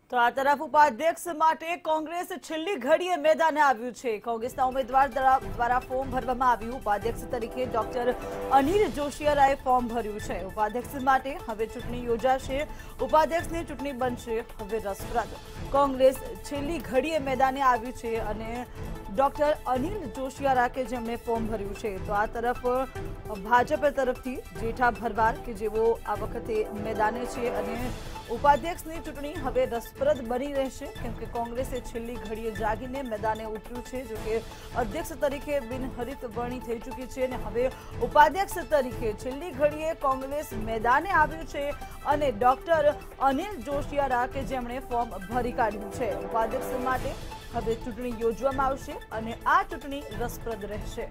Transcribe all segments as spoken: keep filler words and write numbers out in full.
તો આ તરફ ઉપાધ્યક્ષ માટે કોંગ્રેસ છેલ્લી ઘડીએ મેદાને આવ્યું છે। કોંગ્રેસના ઉમેદવાર દ્વારા ફોર્મ ભરવામાં આવ્યું। ઉપાધ્યક્ષ તરીકે ડોક્ટર અનિલ જોશિયારાએ ફોર્મ ભર્યું છે। ઉપાધ્યક્ષ માટે હવે ચૂંટણી યોજાશે। ઉપાધ્યક્ષની ચૂંટણી બનશે હવે રસપ્રદ। કોંગ્રેસ છેલ્લી ઘડીએ મેદાને આવી છે અને ડોક્ટર અનિલ જોશિયારા કે જેમણે ફોર્મ ભર્યું છે, તો આ તરફ ભાજપ તરફથી જેઠા ભરવાડ કે જેઓ આ વખતે મેદાને છે અને ઉપાધ્યક્ષની ચૂંટણી હવે રસપ્રદ બની રહેશે, કેમ કે કોંગ્રેસે છેલ્લી ઘડીએ જાગીને મેદાને ઉતર્યું છે। જો કે અધ્યક્ષ તરીકે બિનહરીફ વરણી થઈ ચૂકી છે અને હવે ઉપાધ્યક્ષ તરીકે છેલ્લી ઘડીએ કોંગ્રેસ મેદાને આવ્યું છે અને ડોક્ટર અનિલ જોશિયારા કે જેમણે ફોર્મ ભરી કાઢ્યું છે। ઉપાધ્યક્ષ માટે હવે ચૂંટણી યોજવામાં આવશે અને આ ચૂંટણી રસપ્રદ રહેશે।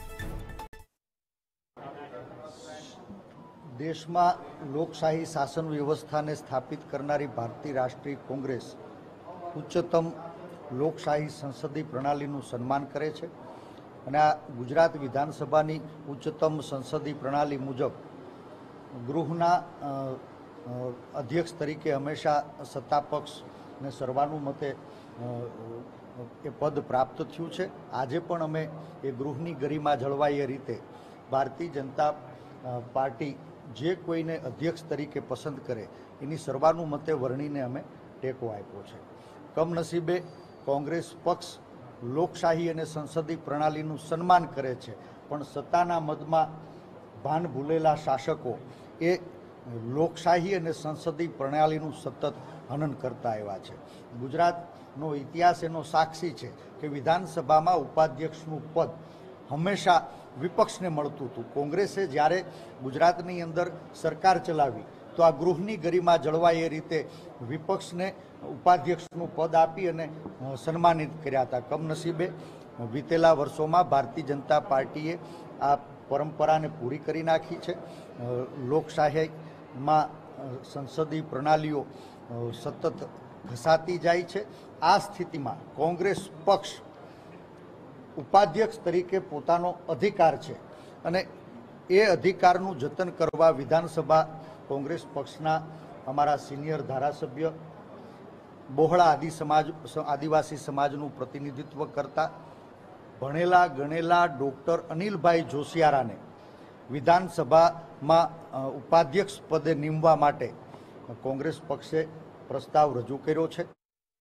દેશમાં લોકશાહી શાસન વ્યવસ્થાને સ્થાપિત કરનારી ભારતીય રાષ્ટ્રીય કોંગ્રેસ ઉચ્ચતમ લોકશાહી સંસદીય પ્રણાલીનું સન્માન કરે છે અને આ ગુજરાત વિધાનસભાની ઉચ્ચતમ સંસદીય પ્રણાલી મુજબ ગૃહના અધ્યક્ષ તરીકે હંમેશા સત્તાપક્ષને સર્વાનુમતે એ પદ પ્રાપ્ત થયું છે। આજે પણ અમે એ ગૃહની ગરિમા જળવાય એ રીતે ભારતીય જનતા પાર્ટી જે કોઈને અધ્યક્ષ તરીકે પસંદ કરે એની સર્વાનુમતે વરણીને અમે ટેકો આપ્યો છે। કમનસીબે કોંગ્રેસ પક્ષ લોકશાહી અને સંસદીય પ્રણાલીનું સન્માન કરે છે, પણ સત્તાના મદમાં ભાન ભૂલેલા શાસકો એ લોકશાહી અને સંસદીય પ્રણાલીનું સતત હનન કરતા આવ્યા છે। ગુજરાતનો ઇતિહાસ એનો સાક્ષી છે કે વિધાનસભામાં ઉપાધ્યક્ષનું પદ હંમેશા વિપક્ષને મળતું હતું। કોંગ્રેસે જ્યારે ગુજરાતની અંદર સરકાર ચલાવી તો આ ગૃહની ગરિમા જળવાય એ રીતે વિપક્ષને ઉપાધ્યક્ષનું પદ આપી અને સન્માનિત કર્યા હતા। કમનસીબે વીતેલા વર્ષોમાં ભારતીય જનતા પાર્ટીએ આ પરંપરાને પૂરી કરી નાખી છે। લોકશાહીમાં સંસદીય પ્રણાલીઓ સતત ઘસાતી જાય છે। આ સ્થિતિમાં કોંગ્રેસ પક્ષ ઉપાધ્યક્ષ તરીકે પોતાનો અધિકાર છે અને એ અધિકારનું જતન કરવા વિધાનસભા કોંગ્રેસ પક્ષના અમારા સિનિયર ધારાસભ્ય બહોળા આદિ સમાજ આદિવાસી સમાજનું પ્રતિનિધિત્વ કરતા ભણેલા ગણેલા ડૉક્ટર અનિલભાઈ જોશિયારાને વિધાનસભામાં ઉપાધ્યક્ષ પદે નીમવા માટે કોંગ્રેસ પક્ષે પ્રસ્તાવ રજૂ કર્યો છે।